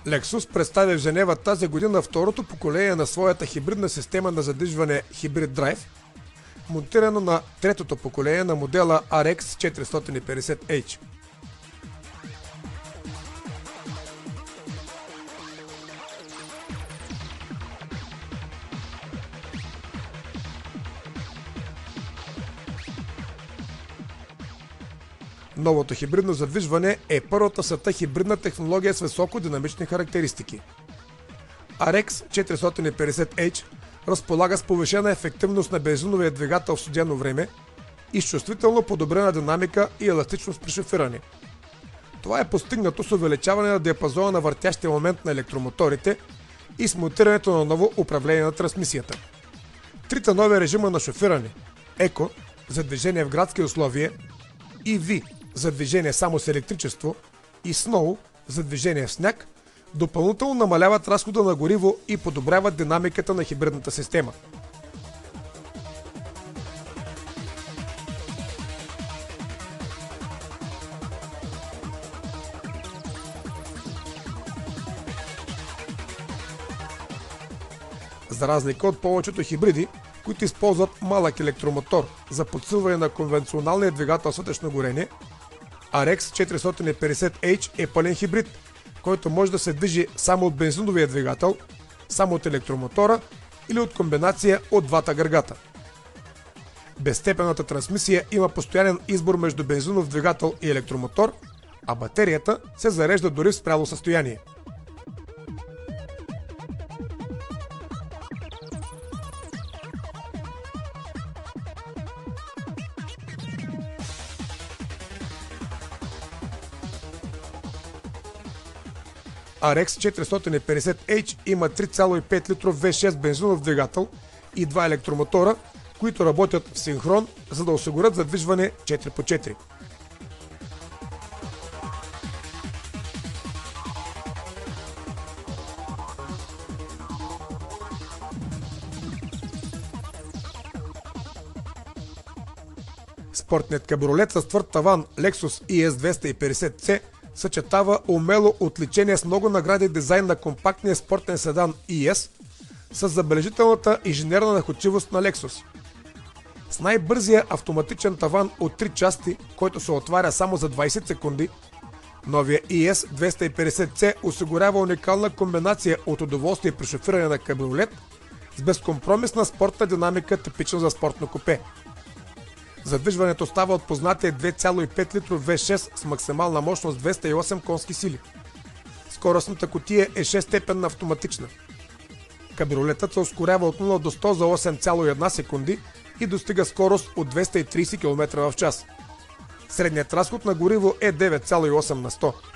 Lexus представи в Женева тази година второто поколение на своята хибридна система на задвижване Hybrid Drive, монтирано на третото поколение на модела RX 450H. Новото хибридно задвижване е първата в света хибридна технология с високо динамични характеристики. RX 450H разполага с повишена ефективност на бензиновия двигател в студено време и с чувствително подобрена динамика и еластичност при шофиране. Това е постигнато с увеличаване на диапазона на въртящия момент на електромоторите и с монтирането на ново управление на трансмисията. Трите нови режима на шофиране – Еко за движение в градски условия, EV за движение само с електричество и Snow за движение в сняг, допълнително намаляват разхода на гориво и подобряват динамиката на хибридната система. За разлика от повечето хибриди, които използват малък електромотор за подсилване на конвенционалния двигател с вътрешно горене, RX 450H е пълен хибрид, който може да се движи само от бензиновия двигател, само от електромотора или от комбинация от двата агрегата. Безстепенната трансмисия има постоянен избор между бензинов двигател и електромотор, а батерията се зарежда дори в спряло състояние. RX 450H има 3,5 литров V6 бензинов двигател и два електромотора, които работят в синхрон, за да осигурят задвижване 4x4. Спортният кабриолет с твърд таван Lexus ES 250C съчетава умело отличение с много награди дизайн на компактния спортен седан ES с забележителната инженерна находчивост на Lexus. С най-бързия автоматичен таван от 3 части, който се отваря само за 20 секунди, новия ES 250C осигурява уникална комбинация от удоволствие при шофиране на кабриолет с безкомпромисна спортна динамика, типична за спортно купе. Задвижването става от познатия 2,5 литров V6 с максимална мощност 208 конски сили. Скоростната кутия е 6-степенна автоматична. Кабриолетът се ускорява от 0 до 100 за 8,1 секунди и достига скорост от 230 км в час. Средният разход на гориво е 9,8 на 100.